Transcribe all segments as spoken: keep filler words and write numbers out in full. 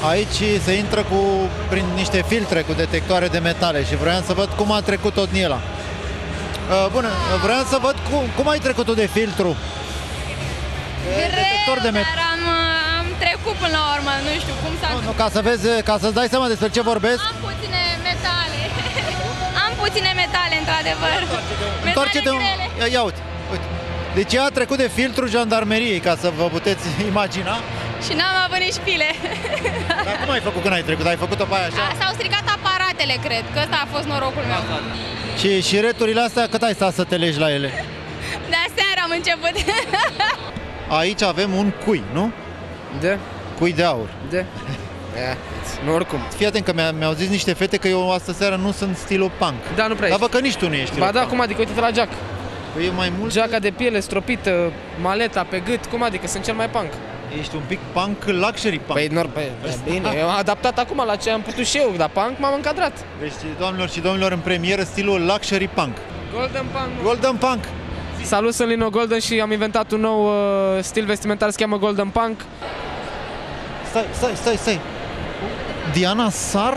aici se intră cu, prin niște filtre cu detectoare de metale și vreau să văd cum a trecut tot din el. Bună, vreau să văd cum, cum ai trecut tu de filtru. De detector de metale. Dar am, am trecut până la urmă, nu știu cum s-a... Nu, nu, ca să vezi, ca să-ți dai seama despre ce vorbesc. Am puține metale. Am puține metale, într-adevăr. Întoarce-te, ia, ia uite, uite. Deci ea a trecut de filtru jandarmeriei, ca să vă puteți imagina. Și n-am avut nici pile. Dar cum ai făcut când ai trecut? Ai făcut-o pe aia așa? S-au stricat aparatele, cred, că ăsta a fost norocul meu. Și, și returile astea, cât ai stat să te legi la ele? De aseară am început. Aici avem un cui, nu? De? Cui de aur. De? Yeah. Nu, oricum. Fii atent că mi-au zis niște fete că eu astă seară nu sunt stilul punk. Da, nu prea Dar ești. bă, că nici tu nu ești. Ba da, cum adică? Uite-te la geac. Păi e mai mult. Geaca de piele stropită, maleta pe gât, cum adică? Sunt cel mai punk. Ești un pic punk, luxury punk. Păi, nor, pe, bine, eu am adaptat acum la ce am putut și eu, dar punk m-am încadrat. Deci, doamnelor și domnilor, în premieră stilul luxury punk. Golden punk. Golden punk. Salut, sunt Lino Golden și am inventat un nou uh, stil vestimentar, se cheamă Golden Punk. Stai, stai, stai, stai. Diana Sar?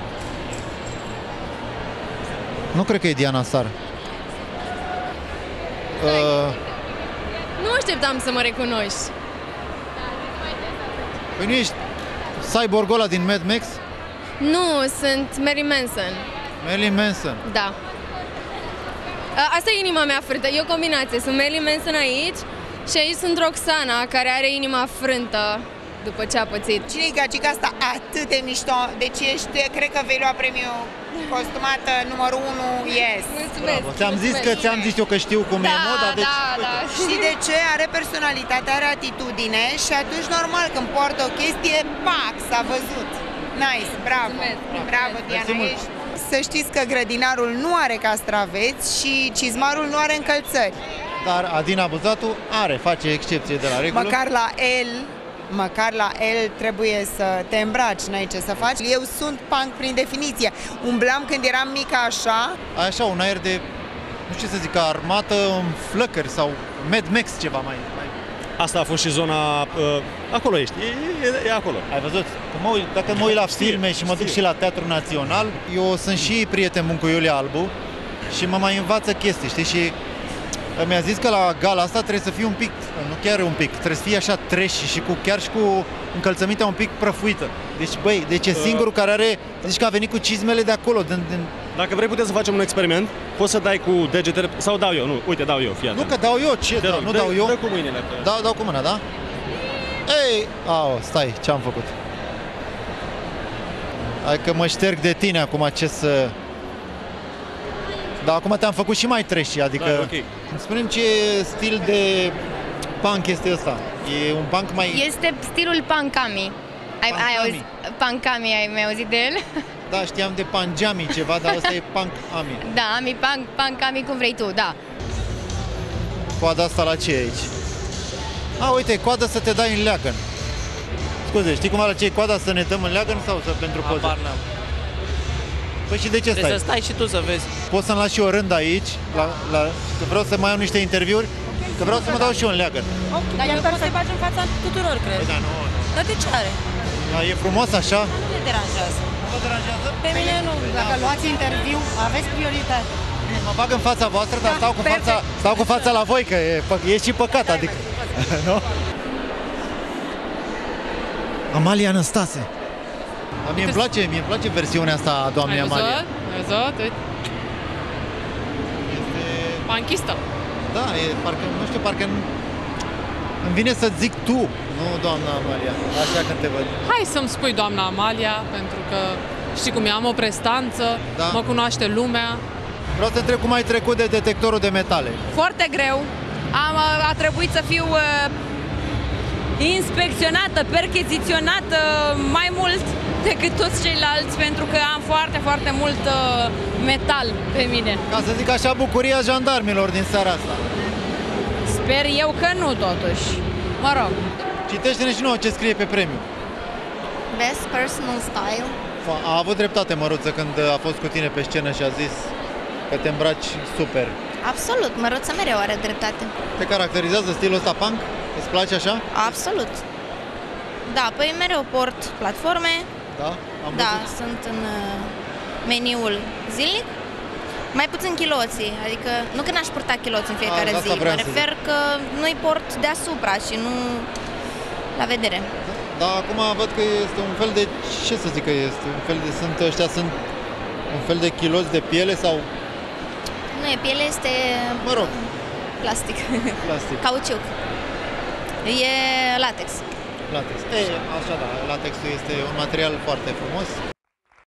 Nu cred că e Diana Sar. Uh... Nu așteptam să mă recunoști. Păi nu ești cyborgul ăla din Mad Max? Nu, sunt Mary Manson. Marilyn Manson. Da. Asta e inima mea frântă, e o combinație. Sunt Marilyn Manson aici și aici sunt Roxana, care are inima frântă după ce a pățit. Cine-i gagica asta atât de mișto? Deci ești, cred că vei lua premiul costumată numărul unu, yes. Mulțumesc. Ți-am zis că ți-am zis eu că știu cum da, e moda, deci... Da, da. Știi de ce? Are personalitate, are atitudine și atunci normal când poartă o chestie, pac, s-a văzut. Nice, bravo. Mulțumesc. Bravo, Diana, ești. Să știți că grădinarul nu are castraveți și cizmarul nu are încălțări. Dar Adina Buzatu are, face excepție de la regulă. Măcar la el, măcar la el trebuie să te îmbraci, n-ai ce să faci. Eu sunt punk prin definiție. Umblam când eram mică așa. Așa, un aer de, nu știu ce să zic, armată în flăcări sau Mad Max ceva mai... mai... Asta a fost și zona, uh, acolo ești, e, e, e acolo. Ai văzut? Că mă uit, dacă mă uit la filme și mă duc și la Teatrul Național, eu sunt și prieten bun cu Iulia Albu și mă mai învață chestii, știi? Și mi-a zis că la gala asta trebuie să fie un pic, nu chiar un pic, trebuie să fie așa trash și cu, chiar și cu încălțămintea un pic prăfuită. Deci, băi, deci e singurul care are, zici că a venit cu cizmele de acolo. Din, din... Dacă vrei putem să facem un experiment, poți să dai cu degetele, sau dau eu, nu, uite, dau eu, fii atent. Nu, că dau eu, ce? Te Da, rog, nu dă, dau eu? Dă cu mâinile. Pe... Dau, dau cu mâna, da? Ei, au, stai, ce-am făcut? Hai că mă șterg de tine acum, ce să... Dar acum te-am făcut și mai trashy, adică... Da, okay. Spune-mi ce stil de punk este ăsta? E un punk mai... Este stilul Pankami. Ai, ai auzit? Pankami, ai mai auzit de el? Da, știam de Panjami ceva, dar ăsta e Punk-Ami. Da, Ami, punk, Pankami, cum vrei tu, da. Coada asta la ce e aici? A, uite, coada să te dai în leagăn. Scuze, știi cum arată ce e coada, să ne dăm în leagăn sau să pentru poze? Apar n-am. Păi și de ce stai? Trebuie să stai și tu să vezi. Poți să-mi lași și o rând aici, la, la, că vreau să mai iau niște interviuri, că vreau să mă dau și eu în leagăn. Ok, dar eu pot să-i bagi în fața tuturor, cred. Păi da, nu. Dar de ce are? Da, e frumos așa? Nu ne deranjează. Nu vă deranjează? Pe mine nu. Dacă luați interviu, aveți prioritate. Mă bag în fața voastră, dar stau cu fața, stau cu fața la voi, că e, e și păcat, adică. Nu? Amalia Năstase. Dar mie îmi place, mie îmi place versiunea asta a doamnei Amalia. Ai văzut? Este... Panchistă. Da, e, parcă, nu știu, parcă îmi vine să zic tu, nu doamna Amalia, așa când te văd. Hai să-mi spui doamna Amalia, pentru că știi cum e, am o prestanță, Da. mă cunoaște lumea. Vreau să întreb cum ai trecut de detectorul de metale. Foarte greu. Am, a trebuit să fiu uh, inspecționată, percheziționată mai mult decât toți ceilalți, pentru că am foarte, foarte mult uh, metal pe mine. Ca să zic așa, bucuria jandarmilor din seara asta. Sper eu că nu, totuși. Mă rog. Citește-ne și nouă ce scrie pe premiu. Best personal style. A avut dreptate Măruță când a fost cu tine pe scenă și a zis că te îmbraci super. Absolut, Măruță mereu are dreptate. Te caracterizează stilul ăsta punk? Îți place așa? Absolut. Da, păi mereu port platforme. Da? Am Da, văzut. sunt în uh, meniul zilnic. Mai puțin chiloții, adică nu că n-aș purta chiloți în fiecare A, asta zi, vreau mă să refer că nu-i port deasupra și nu la vedere. Dar acum văd că este un fel de, ce să zic că este, un fel de, sunt ăștia, sunt un fel de chiloți de piele sau, Nu e piele, este mă rog, plastic, plastic, cauciuc. E latex. latex. E, așa da, latexul este un material foarte frumos.